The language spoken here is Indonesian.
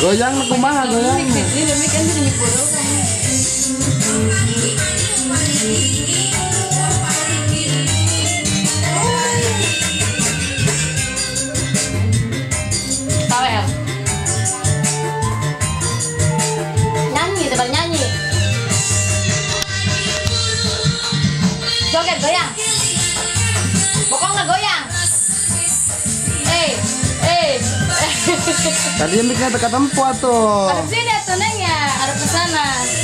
Goyang kumaha goyang. Ini demi kan jadi bodoh kamu. Tahu ya? Nyanyi, coba nyanyi. Joget goyang. Pokok nggak goyang. Tadi miknya dekat tempat tuh. Ada sini tuh neng ya, ada pesana.